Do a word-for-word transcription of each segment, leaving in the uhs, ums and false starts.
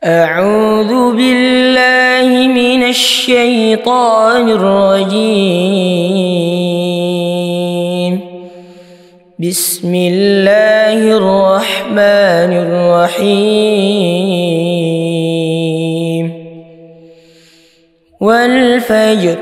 أعوذ بالله من الشيطان الرجيم. بسم الله الرحمن الرحيم. والفجر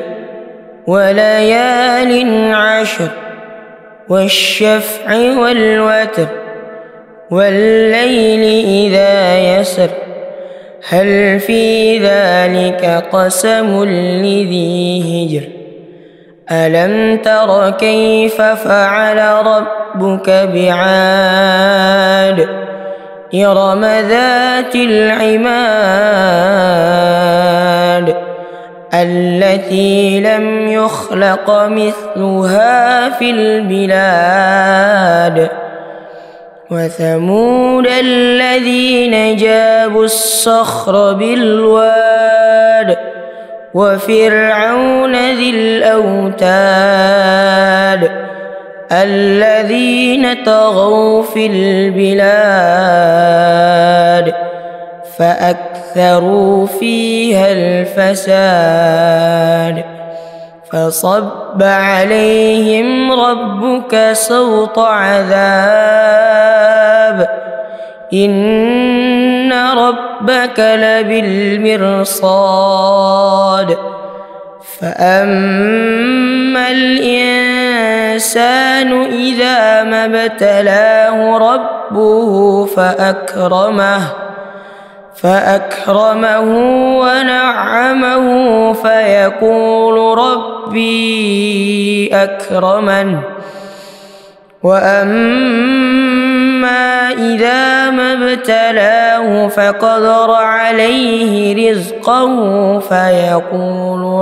وليال عشر والشفع والوتر والليل إذا يسر هل في ذلك قسم لذي هجر ألم تر كيف فعل ربك بعاد إرم ذات العماد التي لم يخلق مثلها في البلاد وثمود الذين جابوا الصخر بالواد وفرعون ذي الأوتاد الذين طغوا في البلاد فأكثروا فيها الفساد فصب عليهم ربك سوط عذاب إن ربك لبالمرصاد فأما الإنسان إذا ما ابتلاه ربه فأكرمه فأكرمه ونعمه فيقول ربي أكرمن وأما إذا ما ابتلاه فقدر عليه رزقه فيقول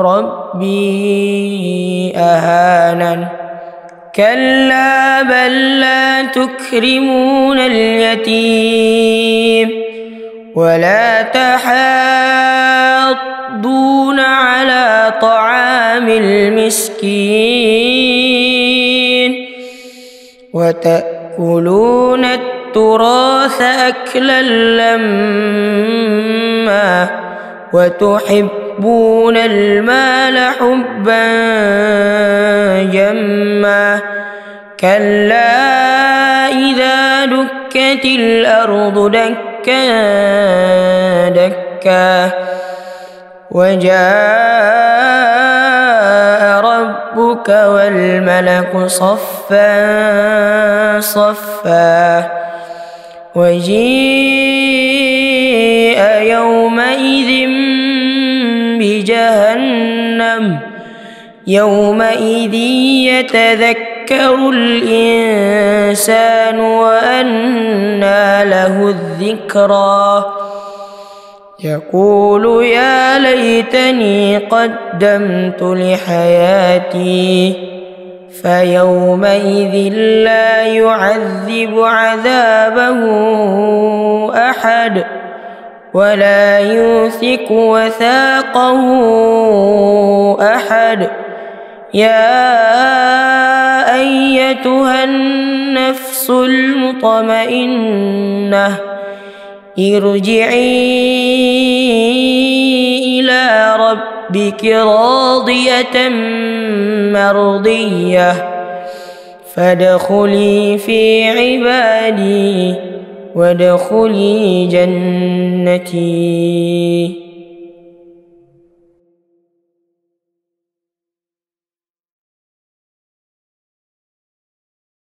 ربي أهانن كلا بل لا تكرمون اليتيم ولا تحاضون على طعام المسكين وتأكلون التراث أكلا لما وتحبون المال حبا جما كلا إذا دكت الأرض دكا دكا وجاء ربك والملك صفا صفا وجيء يومئذ بجهنم يومئذ يتذكر الإنسان وأنى له الذكرى يقول يا ليتني قدمت لحياتي فيومئذ لا يعذب عذابه أحد ولا يوثق وثاقه أحد يا أيتها النفس المطمئنة ارجعي إلى ربك راضية مرضية فادخلي في عبادي وادخلي جنتي.